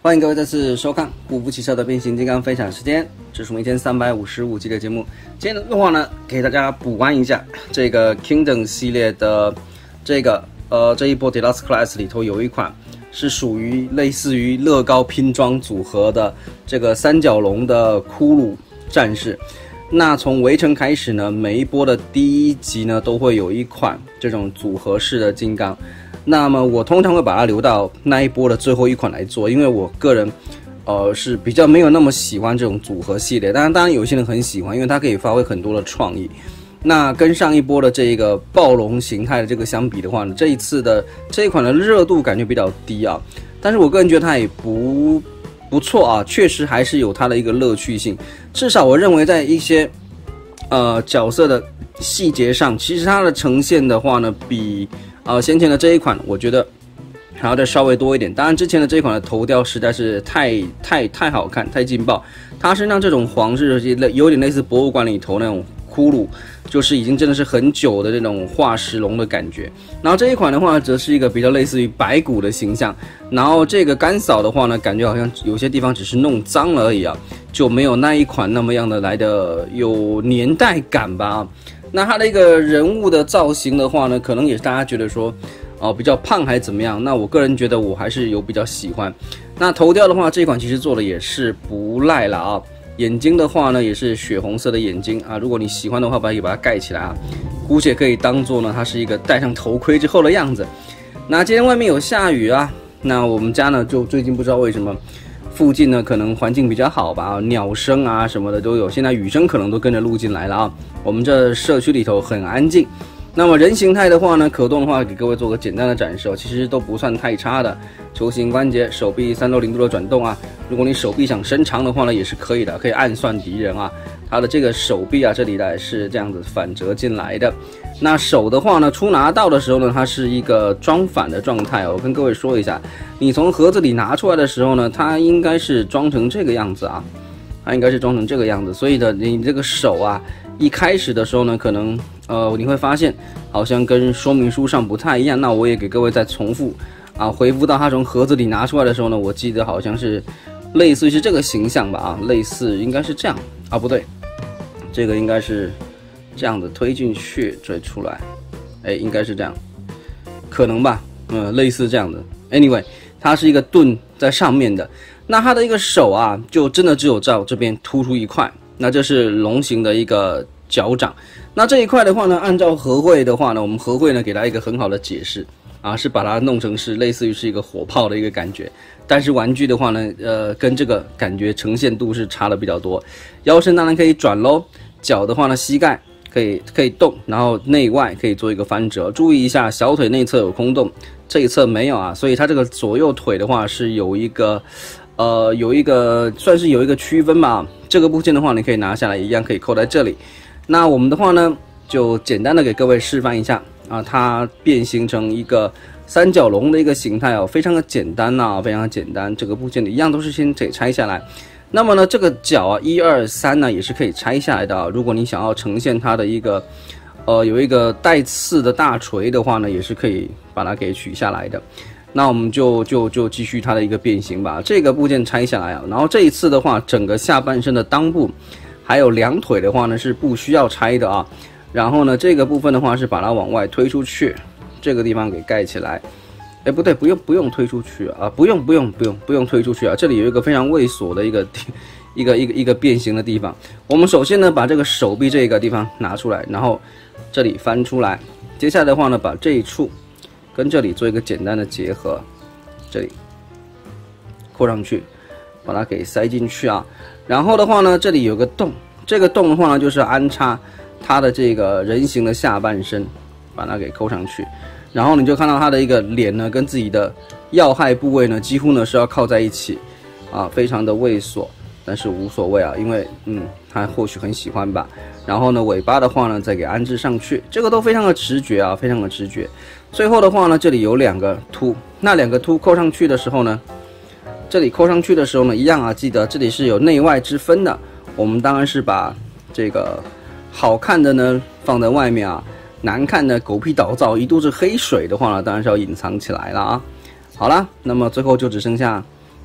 欢迎各位再次收看不服骑车的变形金刚分享时间，这是我们1355集的节目。今天的话呢，给大家补完一下这个 Kingdom 系列的这一波 Deluxe Class 里头有一款是属于类似于乐高拼装组合的这个三角龙的骷髅战士。那从围城开始呢，每一波的第一集呢都会有一款这种组合式的金刚。那么我通常会把它留到那一波的最后一款来做，因为我个人是比较没有那么喜欢这种组合系列，当然有些人很喜欢，因为它可以发挥很多的创意。那跟上一波的这个暴龙形态的这个相比的话呢，这一次的这一款的热度感觉比较低啊，但是我个人觉得它也不错啊，确实还是有它的一个乐趣性。至少我认为在一些角色的细节上，其实它的呈现的话呢，比先前的这一款我觉得还要再稍微多一点。当然之前的这一款的头雕实在是太好看，太劲爆。它身上这种黄是有点类似博物馆里头那种骷髅，就是已经真的是很久的这种化石龙的感觉。然后这一款的话则是一个比较类似于白骨的形象，然后这个干扫的话呢，感觉好像有些地方只是弄脏了而已啊，就没有那一款那么样的来的有年代感吧。那它的一个人物的造型的话呢，可能也是大家觉得说比较胖还是怎么样，那我个人觉得我还是有比较喜欢。那头雕的话，这一款其实做的也是不赖了啊。眼睛的话呢，也是血红色的眼睛啊，如果你喜欢的话，可以把它盖起来啊，姑且可以当做呢它是一个戴上头盔之后的样子。那今天外面有下雨啊，那我们家呢就最近不知道为什么附近呢可能环境比较好吧，鸟声啊什么的都有，现在雨声可能都跟着录进来了啊。我们这社区里头很安静。那么人形态的话呢，可动的话给各位做个简单的展示其实都不算太差的。球形关节，手臂360度的转动啊，如果你手臂想伸长的话呢，也是可以的，可以暗算敌人啊。它的这个手臂啊，这里呢是这样子反折进来的。那手的话呢，出拿到的时候呢，它是一个装反的状态我跟各位说一下，你从盒子里拿出来的时候呢，它应该是装成这个样子啊，它应该是装成这个样子。所以呢，你这个手啊，一开始的时候呢，可能你会发现好像跟说明书上不太一样。那我也给各位再重复回复到它从盒子里拿出来的时候呢，我记得好像是类似于是这个形象吧类似应该是这样不对，这个应该是这样子推进去追出来，应该是这样，可能吧，类似这样的。Anyway， 它是一个盾在上面的，那它的一个手啊，就真的只有在这边突出一块，那这是龙形的一个脚掌。那这一块的话呢，按照和会的话呢，我们和会呢给它一个很好的解释是把它弄成是类似于是一个火炮的一个感觉。但是玩具的话呢，跟这个感觉呈现度是差的比较多。腰身当然可以转咯，脚的话呢，膝盖可以动，然后内外可以做一个翻折。注意一下，小腿内侧有空洞，这一侧没有啊，所以它这个左右腿的话是有一个算是有一个区分吧。这个部件的话，你可以拿下来，一样可以扣在这里。那我们的话呢，就简单的给各位示范一下它变形成一个三角龙的一个形态非常的简单非常的简单。这个部件一样都是先得拆下来。那么呢，这个脚1、2、3呢也是可以拆下来的如果你想要呈现它的一个有一个带刺的大锤的话呢，也是可以把它给取下来的。那我们就继续它的一个变形吧。这个部件拆下来然后这一次的话，整个下半身的裆部还有两腿的话呢是不需要拆的然后呢，这个部分的话是把它往外推出去，这个地方给盖起来。不对，不用推出去不用推出去这里有一个非常猥琐的一个变形的地方。我们首先呢把这个手臂这个地方拿出来，然后这里翻出来。接下来的话呢，把这一处跟这里做一个简单的结合，这里扣上去，把它给塞进去然后的话呢，这里有个洞，这个洞的话呢就是安插它的这个人形的下半身，把它给扣上去。然后你就看到它的一个脸呢，跟自己的要害部位呢，几乎呢是要靠在一起非常的猥琐，但是无所谓因为它或许很喜欢吧。然后呢，尾巴的话呢，再给安置上去，这个都非常的直觉非常的直觉。最后的话呢，这里有两个凸，那两个凸扣上去的时候呢，这里扣上去的时候呢，一样记得这里是有内外之分的。我们当然是把这个好看的呢放在外面难看的狗屁倒灶一肚子黑水的话呢，当然是要隐藏起来了好了，那么最后就只剩下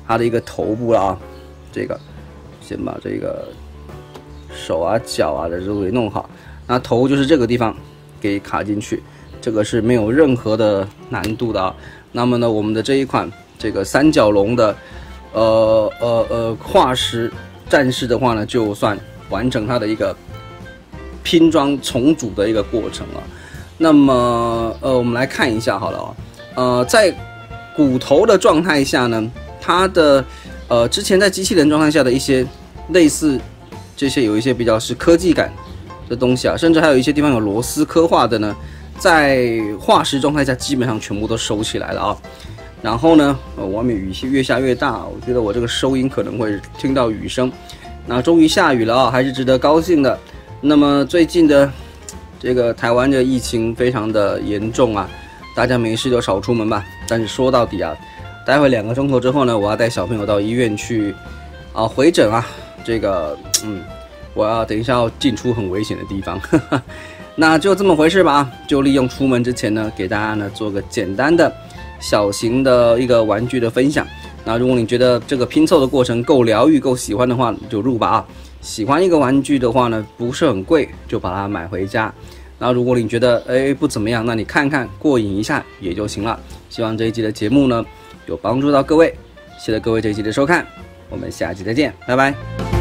它的一个头部了啊。这个先把这个手啊、脚啊的都给弄好，那头就是这个地方给卡进去，这个是没有任何的难度的啊。那么呢，我们的这一款这个三角龙的化石战士的话呢，就算完成它的一个拼装重组的一个过程了。那么我们来看一下好了啊，在骨头的状态下呢，它的之前在机器人状态下的一些类似这些有一些比较是科技感的东西啊，甚至还有一些地方有螺丝刻画的呢，在化石状态下基本上全部都收起来了啊。然后呢，外面雨越下越大，我觉得我这个收音可能会听到雨声。那终于下雨了啊，还是值得高兴的。那么最近的这个台湾的疫情非常的严重啊，大家没事就少出门吧。但是说到底啊，待会2个钟头之后呢，我要带小朋友到医院去回诊啊。这个我要等一下要进出很危险的地方，那就这么回事吧。就利用出门之前呢，给大家呢做个简单的小型的一个玩具的分享。那如果你觉得这个拼凑的过程够疗愈、够喜欢的话，就入吧啊。喜欢一个玩具的话呢，不是很贵，就把它买回家。然后如果你觉得不怎么样，那你看看过瘾一下也就行了。希望这一集的节目呢有帮助到各位，谢谢各位这一集的收看，我们下期再见，拜拜。